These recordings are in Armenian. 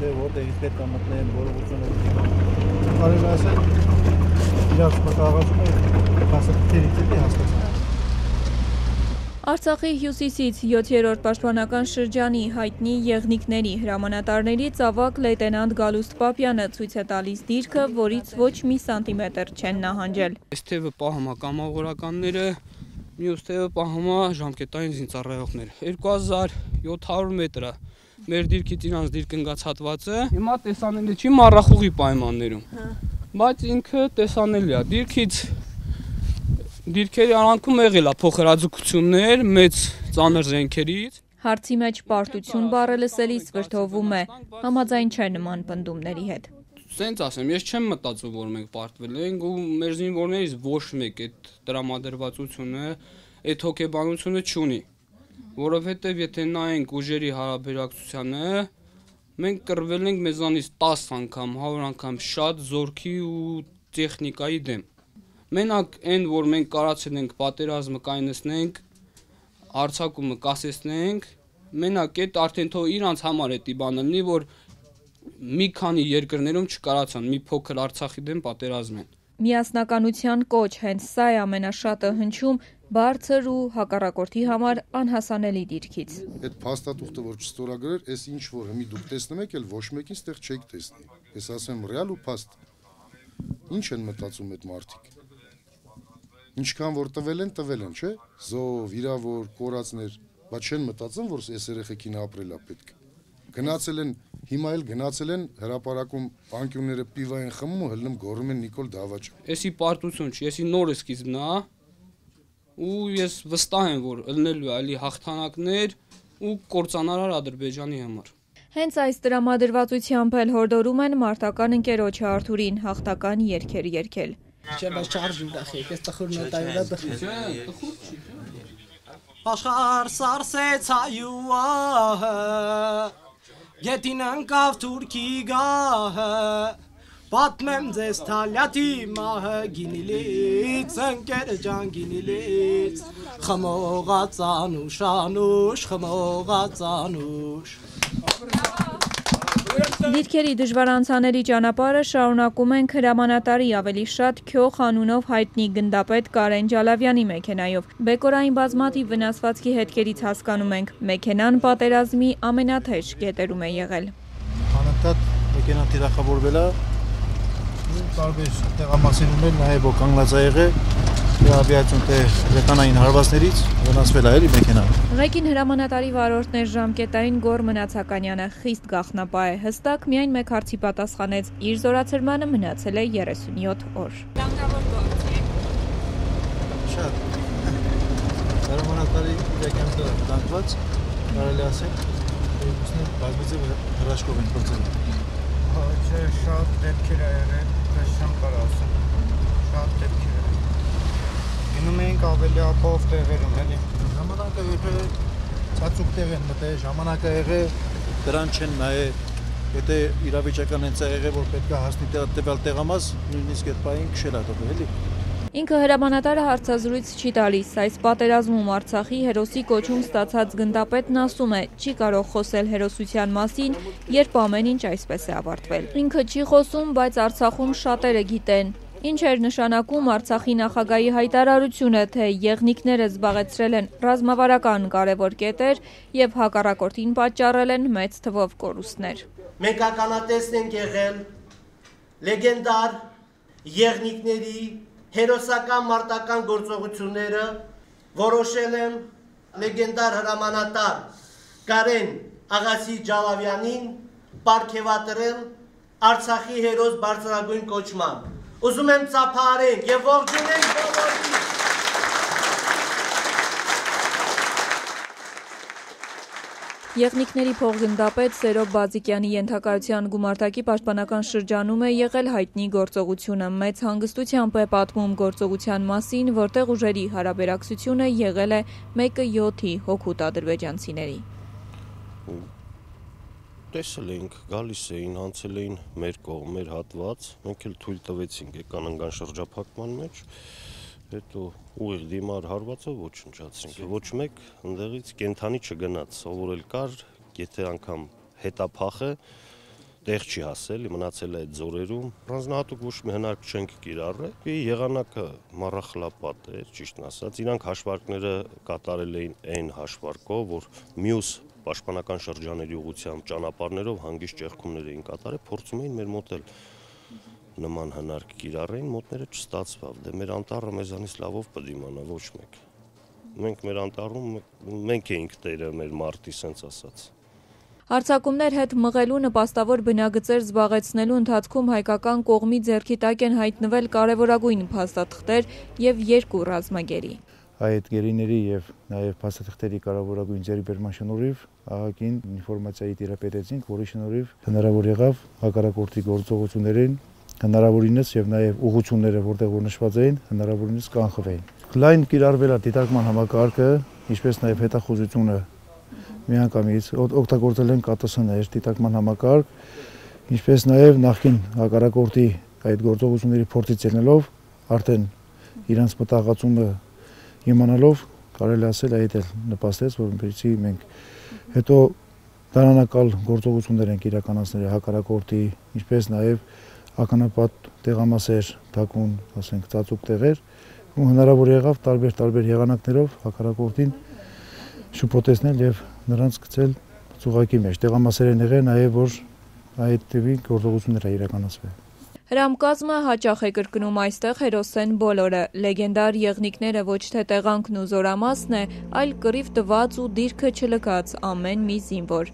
թե որտեղից պետք է մտնեն, որովությունը կարելի ասել իրաց մտահղացումը հասարակությունից է հասկացան։ Արցախի հյուսիսից 7-րդ պաշտպանական շրջանի հայտնի եղնիկների հրամանատարներից ավագ լեյտենանտ Գալուստ Պապյանը ցույց է տալիս դիրքը, որից ոչ մի սանտիմետր չեն նահանջել։ Այս թևը պահում է կամավորականները, մյուս թևը պահում է ժամկետային զինծառայողները։ 2700 մետր է մեր դիրքից իրանց դիրք ընկած հատվածը։ Հիմա տեսանելի չի մառախուղի պայմաններում, բայց ինքը տեսանելի է դիրքից։ Դիրքերի արանքում եղել է փոխհրաձգություններ մեծ ծանր զենքերից։ Հարցի մեջ պարտություն բառը լսելիս վրդովում է, համաձայն չէ նման պնդումների հետ։ Սենց ասեմ, ես չեմ մտածում, որ մենք պարտվել ենք ու մեր զինվորներից ոչ մեկ այդ տրամադրվածությունը, այդ հոգեբանությունը չունի, որովհետև եթե նայենք ուժերի հարաբերակցությանը, մենք կռվել ենք մեզանից 10 անգամ, 100 անգամ շատ զորքի ու տեխնիկայի դեմ։ Մենակ այն, որ մենք կարացել ենք պատերազմը կայունացնենք, հարձակումը կասեցնենք, մենակ այդ արդեն թող իրանց համար է տիբանը լինի, որ մի քանի երկրներում չկարացան մի փոքր Արցախի դեմ պատերազմեն։ Միասնականության կոչ հենց սա է ամենաշատը հնչում բարձր ու հակառակորդի համար անհասանելի դիրքից։ Այդ փաստաթուղթը որ չստորագրեր, այս ինչ որ հիմի դուք տեսնում եք, էլ ոչ մեկին ստեղ չեք տեսնի։ Ես ասեմ ռեալ ու փաստ։ Ինչ են մտածում այդ մարդիկ։ Ինչքան որ տվել են, չէ՞։ Զով, վիրավոր, կորածներ, բայց չեն մտածում, որ այս երեխեքին ապրելա պետք։ Գնացել են, հիմա էլ գնացել են հրապարակում բանկյունները պիվա են խմում ու հլնում գոռում են Նիկոլ Դավաճը։ Էսի պարտություն չի, էսի նոր սկիզբն է, ու ես վստահ եմ, որ ելնելու է ալի հաղթանակներ ու կործանարար Ադրբեջանի համար։ Հենց այս տրամադրվածությամբ էլ հորդորում են մարտական ընկերոջը Արթուրին հաղթական երգեր երգել։ Աշխարհ սարսեց հայուահը, գետին ընկավ թուրքի գահը, պատմեմ ձեզ թալյատի մահը, գինիլից, ընկեր ջան գինիլից, խմողած անուշ, անուշ, խմողած անուշ։ Դիրքերի դժվար անցանելի ճանապարհը շարունակում ենք հրամանատարի ավելի շատ Քյոխ անունով հայտնի գնդապետ Կարեն Ջալավյանի մեքենայով։ Բեկորային բազմաթիվ վնասվածքի հետքերից հասկանում ենք, մեքենան պատերազմի ամենաթեժ կետերում է եղել։ Անընդհատ մեքենան թիրախավորվել է, տարբեր տեղամասերումներ նաև կանգնած է եղել, ավիացիոն թե ռեկանային հարվածներից վնասվել է էլի մեքենան։ Ղեկին հրամանատարի վարորդներ ժամկետային Գոր Մնացականյանը խիստ գաղտնապահ է, հստակ միայն մեկ հարցի պատասխանեց, իր զորացրմանը մնացել է 37 օր։ Լանգավոր գործ է։ Շատ։ Հրամանատարի իրականքը դանկված, կարելի ասել, երկուսներ բազմիցս հրաշքով են փորձել։ Չէ, շատ դեպքեր է եղել, ես չեմ կարող ասել։ Շատ դեպքեր։ Գնում էինք ավելի ապահով տեղերում, էլի։ Ժամանակը եղել ցածուկ տեղ են մտել, ժամանակը եղել դրան չեն նայել, եթե իրավիճական հենց է եղել, որ պետք է հասնի տվյալ տեղամաս, նույնիսկ այդ պահին քշել է տվել, էլի։ Ինքը հրամանատարը հարցազրույց չի տալիս, այս պատերազմում Արցախի հերոսի կոչում ստացած գնդապետն ասում է, չի կարող խոսել հերոսության մասին, երբ ամեն ինչ այսպես է ավարտվել։ Ինքը չի խոսում, բայց Արցախում շատերը գիտեն։ Ինչ էր նշանակում Արցախի նախագահի հայտարարությունը, թե եղնիկները զբաղեցրել են ռազմավարական կարևոր կետեր և հակառակորդին պատճառել են մեծ թվով կորուստներ։ Մենք ականատես ենք եղել լեգենդար եղնիկների հերոսական մարտական գործողությունները, որոշել եմ լեգենդար հրամանատար Կարեն Աղասի Ջալավյանին պարգևատրել Արցախի հերոս բարձրագույն կոչմամբ։ Ուզում եմ ծափարենք եւ ողջունենք բոլորին։ Եղնիկների փոխգնդապետ Սերոբ Բազիկյանի ենթակայության գումարտակի պաշտպանական շրջանում է եղել հայտնի գործողությունը։ Մեծ հանգստությամբ է պատմում գործողության մասին, որտեղ ուժերի հարաբերակցությունը եղել է 1-7 հոգուտ ադրբեջանցիների։ Տեսել էինք, գալիս էին, անցել էին մեր կողմ, մեր հատված, մենք էլ թույլ տվեցինք եկան ընկան շրջափակման մեջ, հետո ուղիղ դիմար հարվածով ոչնչացրինք, ոչ մեկ ընդեղից կենթանի չգնաց, ով որ էլ կար, եթե անգամ հետապախը, տեղ չի հասել, մնացել է այդ ձորերում։ Առանձնահատուկ ոչ մի հնարք չենք կիրառել։ Եղանակը մառախլապատ էր, ճիշտն ասած, իրանք հաշվարկները կատարել էին այն հաշվարկով, որ մյուս պաշտպանական շրջանների ուղղությամբ ճանապարհներով հանգիստ ճեղքումներ էին կատարել, փորձում էին մեր մոտ էլ նման հնարք կիրառեին, մոտները չստացվավ։ Դե մեր անտառը մեզանից լավով կդիմանա, ոչ մեկ։ Մենք մեր անտառում մենք էինք տերը մեր մարտի, սենց ասած։ Հարձակումներ հետ մղելու նպաստավոր բնագծեր զբաղեցնելու ընթացքում հայկական կողմի ձեռքի տակ են հայտնվել կարևորագույն փաստաթղթեր և 2 ռազմագերի։ Այդ գերիների և նաև փաստաթղթերի կարևորագույն ձեռքբերման շնորհիվ ԱՀԿ-ին ինֆորմացիայի տիրապետեցինք, որի շնորհիվ հնարավոր եղավ հակառակորդի գործողություններին հնարավորինս եւ նաև ուղղությունները, որտեղ որ նշված էին, հնարավորինս կանխվեին։ Լայն կիրառվել է դիտարկման համակարգը, ինչպես նաև հետախուզությունը միանգամից օգտագործել են ԿՏՍ-ներ, դիտարկման համակարգ, ինչպես նաև նախկին հակառակորդի այդ գործողությունների փորձից ելնելով արդեն իրանց մտահղացումը իմանալով կարելի ասել այդ էլ նպաստեց, որպեսզի մենք հետո դարանակալ գործողություններ ենք իրականացնել հակառակորդի, ինչպես նաև ականապատ տեղամասեր, թաքուն, ասենք, ծածուկ տեղեր, ու հնարավոր եղավ տարբեր եղանակներով հակառակորդին շփոթեցնել եւ նրանց գցել ծուղակի մեջ։ Տեղամասեր են եղել նաև, որ այդ տիպի գործողություններ իրականացվել։ Հրամկազմը հաճախ է կրկնում այստեղ հերոսեն բոլորը։ Լեգենդար եղնիկները ոչ թե տեղանքն ու զորամասն է, այլ կռիվ տված ու դիրքը չլքած ամեն մի զինվոր։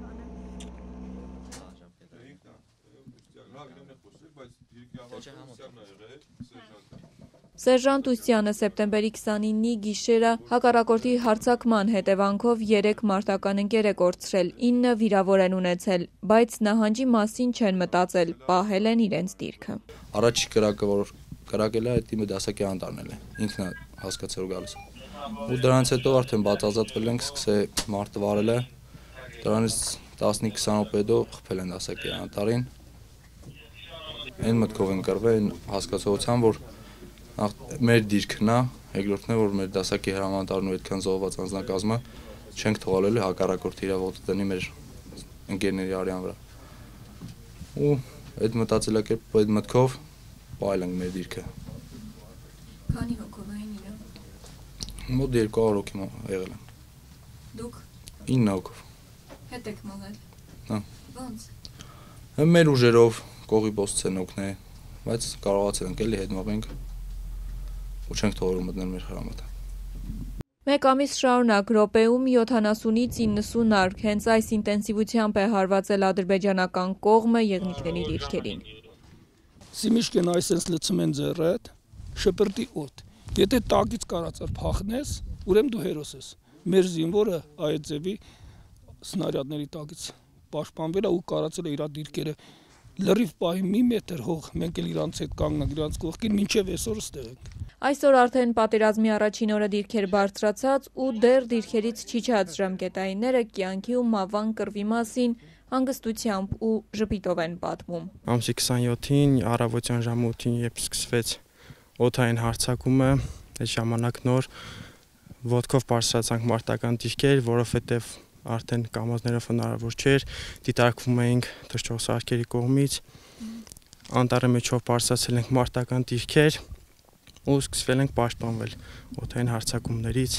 Սերժանտ Ուսյանը սեպտեմբերի 29-ի գիշերը հակառակորդի հարձակման հետևանքով 3 մարտական ընկեր է կորցրել, 9 վիրավոր են ունեցել, բայց նահանջի մասին չեն մտածել, պահել են իրենց դիրքը։ Առաջի կրակը, որ կրակել է, այդ իմը դասակի անտառնել է, ինքն է հասկացել ու գալիս։ Ու դրանից հետո արդեն բաց ազատվել ենք, սկսել մարտը վարել է, դրանից 15-20 րոպե հետո խփել են դասակի անտառին։ Այն մտքով են կռվել, այն հասկացողությամբ, որ մեր դիրքն է, երկրորդն է, որ մեր դասակի հրամանատարն ու այդքան զոհված անձնակազմը չենք թողալելու հակառակորդի իրավունքը տնի մեր ընկերների արյան վրա։ Ու այդ մտածելակերպ, այդ մտքով պահել ենք մեր դիրքը։ Քանի հոգով էին իրավ։ Մոտ 200 հոգի եղել են։ Դուք 9 հոգով։ հետ եք մղել։ Հա։ Ոնց։ Մեր ուժերով կողի բոսցեն օգնել, բայց կարողացել ենք էլի հետ մղենք։ Ու չենք թողել մտնել մեր հրամանատար։ Մեկ ամիս շարունակ րոպեում 70-ից 90 արկ հենց այս ինտենսիվությամբ է հարվածել ադրբեջանական կողմը եղնիկների դիրքերին։ Սիմիշկեն այսպես լցում են ձեռդ, շպրտի օդ։ Եթե տակից կարածար փախնես, ուրեմն դու հերոս ես։ Մեր զինվորը այդ ձևի սնարյադների տակից պաշտպանվել է ու կարածել է իր դիրքերը։ Լրիվ պահի մի մետր հող, մենք էլ իրանց հետ կանգնանք, իրանց կողքին, մինչև այսօր ստեղ ենք։ Այսօր արդեն պատերազմի առաջին օրը դիրքեր բարձրացած ու դեռ դիրքերից չիջած ժամկետայինները կյանքի ու մավան կռվի մասին հանգստությամբ ու ժպիտով են պատմում։ Ամսի 27-ին առավոտյան ժամը 8-ին, երբ սկսվեց օդային հարձակումը, այդ ժամանակ նոր ոտքով բարձրացանք մարտական դիրքեր, որովհետև արդեն կամազներով հնարավոր չէր, դիտարկվում էինք թռչող սարքերի կողմից, անտառի մեջով բարձրացել ենք մարտական դիրքեր ու սկսվել ենք պաշտպանվել օդային հարձակումներից։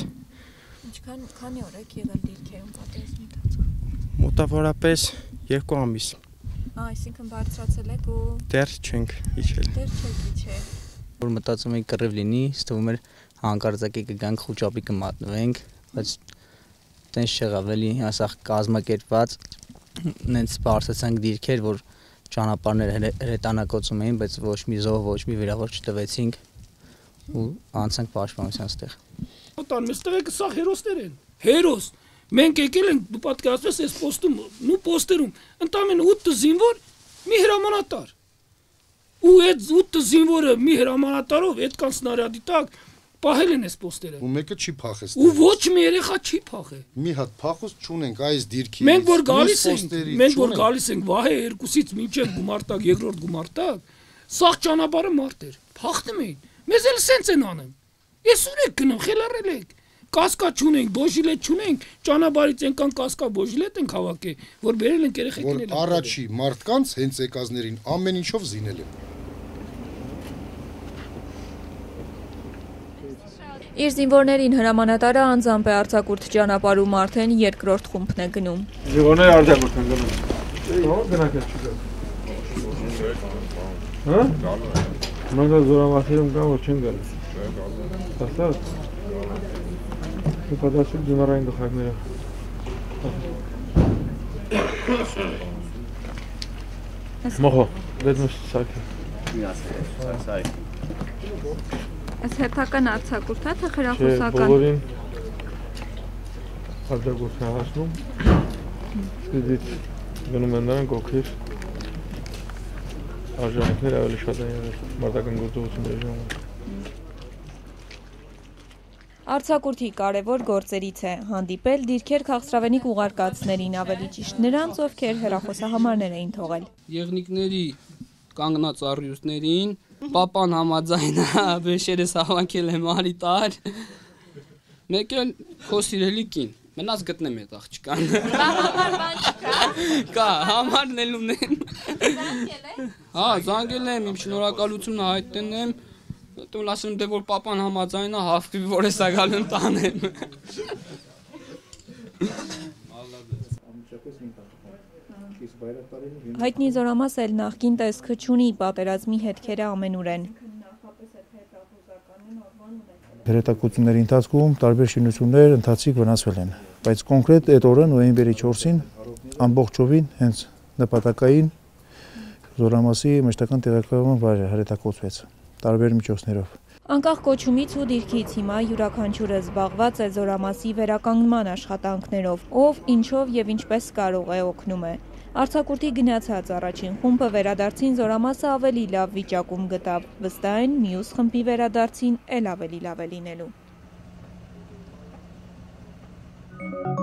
Քանի օր եք եղել դիրքերում պատերազմի ընթացքում։ Մոտավորապես 2 ամիս։ Այսինքն բարձրացել եք ու դեռ չենք իջել։ Դեռ չեք իջել։ Որ մտածում էի կռիվ լինի, ստվում էր հանկարծակի կգանք խուճապի կմատնվենք, բայց տենց չեղավ, էլի ասախ կազմակերպված, նենց բարձրացանք դիրքեր, որ ճանապարհները հրետանակոծում էին, բայց ոչ մի զոհ, ոչ մի վիրավոր չտվեցինք ու անցանք պաշտպանության ստեղ։ Ոտան մեզ տղեկը սա հերոսներ են, հերոս, մենք եկել ենք, դու պատկերացրես այս պոստում, նու պոստերում, ընդամենը 8 զինվոր, մի հրամանատար, ու այդ 8 զինվորը մի հրամանատարով, այդքան սնարյադի տակ, պահել են այս պոստերը։ Ու մեկը չի փախել։ Ու ոչ մի երեխա չի փախել։ Մի հատ փախոս չունենք այս դիրքի։ Մենք որ գալիս ենք վահե 2-ից մինչև գումարտակ, երկրորդ գումարտակ, սաղ ճանապարհը մարդ էր, փախնում էին։ Մեզ էլ սենց են անում։ Ես ուր եք գնում, խելառել եք։ կասկա չունենք, բոժիլետ չունենք, ճանապարհից ենքան կասկա բոժիլետ ենք հավաքել, որ բերել ենք երեխեքին։ Որ առաջի մարդկանց հենց եկածներին ամեն ինչով զինել են։ Իր զինվորներին հրամանատարը անձամբ է արձակուրդ ճանապարհում արդեն երկրորդ խումբն է գնում։ Զինվորները արձակուրդ են գնում։ Ո՞ր գնաք եք չգա։ Հա՞։ Մանգա զորամասերում կան որ չեն գալիս։ Հասա՞ր։ Պատասխան ձմեռային գլխակները։ Մոխո, դեդմս սակի։ Այս հերթական արձակուրդ է, թե խրախուսական։ Բոլորին արձակուրդ է հասնում։ Սկզբից գնում են նրանք օգիր արժանիքներ ավելի շատ են մարտական գործողությունների ժամանակ։ Արձակուրդի կարևոր գործերից է հանդիպել դիրքեր քաղցրավենիք ուղարկածներին, ավելի ճիշտ նրանց, ովքեր հեռախոսահամարներ էին թողել։ Եղնիկների կանգնած առյուծներին պապան համաձայն վեշերս հավաքել եմ արիտար։ Մեկ էլ քո սիրելի կին, մնաց գտնեմ այդ աղջկան։ Համար բան չկա։ Կա, համարն էլ ունեմ։ Զանգել եք։ Հա, զանգել եմ, իմ շնորհակալությունը հայտնեմ։ Դու ասում դե որ պապան համաձայն է, հավքի որ էսա գալու տանեմ։ Հայտնի զորամաս էլ նախկին տեսքը չունի, պատերազմի հետքերը ամենուր են։ Հրետակությունների ընթացքում տարբեր շինություններ ընթացիկ վնասվել են, բայց կոնկրետ այդ օրը նոյեմբերի 4-ին ամբողջովին հենց նպատակային զորամասի մշտական տեղակայման վայրը հրետակոծվեց տարբեր միջոցներով։ Անկախ կոչումից ու դիրքից հիմա յուրաքանչյուրը զբաղված է զորամասի վերականգնման աշխատանքներով, ով ինչով եւ ինչպես կարող է օգնում է։ Արձակուրդի գնացած առաջին խումբը վերադարձին զորամասը ավելի լավ վիճակում գտավ, վստահ են մյուս խմբի վերադարձին էլ ավելի լավ է լինելու։